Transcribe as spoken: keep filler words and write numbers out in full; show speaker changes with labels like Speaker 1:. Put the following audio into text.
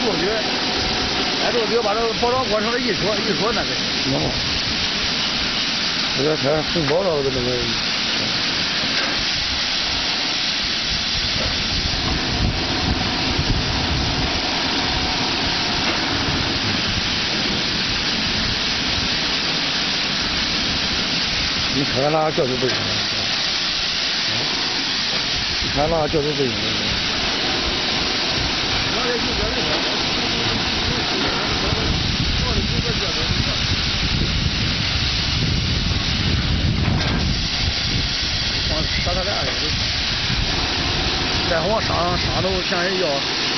Speaker 1: 出去，挨出去把这个包装过程的一说一说那个。
Speaker 2: 哦。这个车红包了，这个。你看看哪个角度不一样？你看哪个角度不一样？
Speaker 1: 往沙滩上，再往上上头向人要。